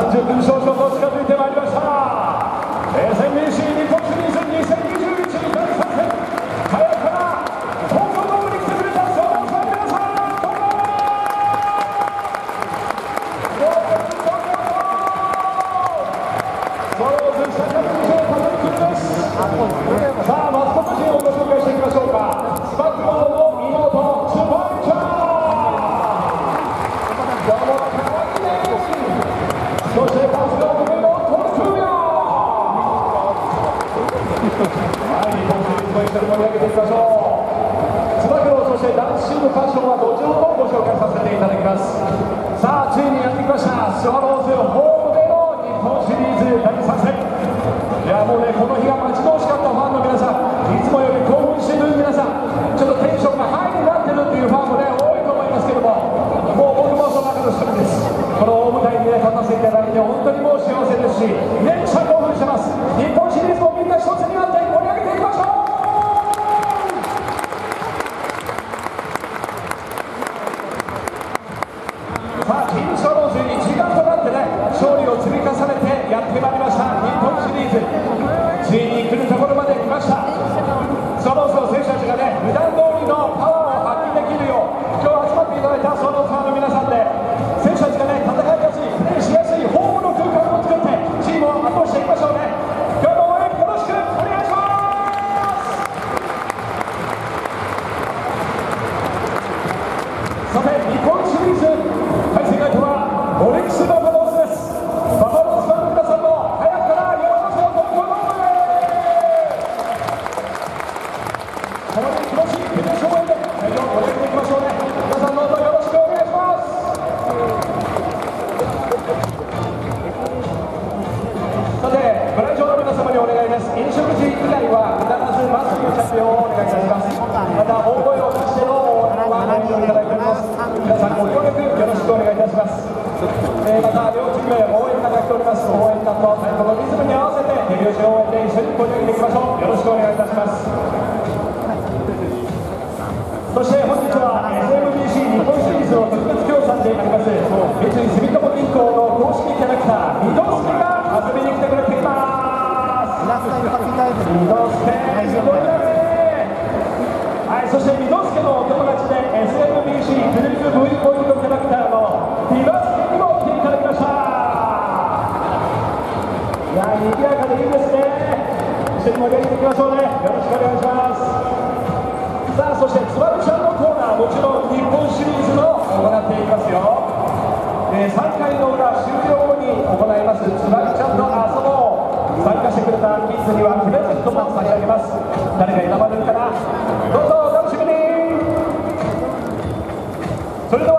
30分少々と近づいてまいりました。SMBC 日本シリーズ2021第3戦、早くから東京ドームに来てくれたスワローズの皆さん、どうもスワローズ社会部長田中君です。さあ、マスコット陣をご紹介していきましょうか。つば九郎の妹、スパイちゃん。どうもかわいいね。そしてパスの上のトクヤ。はい、日本シリーズと一緒に盛り上げていきましょう。つば九郎、そして男子チームパッションは後ほどご紹介させていただきます。さあ、ついにやってきました。スワローズホームでの日本シリーズ第3戦。いや、もうね、この日が待ち遠しかったファンの皆さん、いつもより興奮している皆さん、ちょっとテンションがハイになってるっていうファンもね、多いと思いますけども、もう僕もその中の一人です。この大舞台にね、立たせていただいて本当にもう幸せですし、めっちゃ興奮してます。日本シリーズもみんな一つになって盛り上げていきましょう。さあ、金スワローズ一丸となってね、勝利を積み重ねてやってまいりました日本シリーズ。ついに来るところまで来ました。スワローズの選手たちがね、普段通りのパワーを発揮できるよう、今日集まっていただいたスワローズファンの皆さんで、選手たちがね、戦いやすい、プレーしやすいホームの空間を作って、チームを後押ししていきましょうね。今日も応援よろしくお願いします。さて、日本シリーズ対戦相手はオリックスバファローズです。バファローズファンの皆さんも早くからようこそ東京ドームへ。この気持ちいい手拍子応援で会場を盛り上げていきましょうね。皆さんどうぞよろしくお願いします。さて、ご来場の皆様にお願いです。飲食時以外は必ずマスクの着用をお願いいたします。また大声を出しての応援はご利用いただいております。皆さんご協力よろしくお願いいたします。また両チームへ応援いただいております。応援団と太鼓のリズムに合わせて手拍子応援で一緒に盛り上げていきましょう。よろしくお願いいたします。そして本日は SMBC 日本シリーズの特別協賛であります三井住友銀行の公式キャラクターミドスケが遊びに来てくれています。ミドスケ、すごいだね。はい、そしてミドスケのお友達で SMBC グループ V ポイントキャラクターのビバスケにも来ていただきました。いや、賑やかでいいですね。一緒に盛り上げていきましょうね。よろしくお願いします。さあ、そしてつばるちゃんのコーナー、もちろん日本シリーズの行っていきますよ。3回の裏終了後に行いますつばるちゃんの遊ぼう。参加してくれたキッズにはプレゼントも差し上げます。誰が選ばれるかな、どうぞお楽しみに。それでは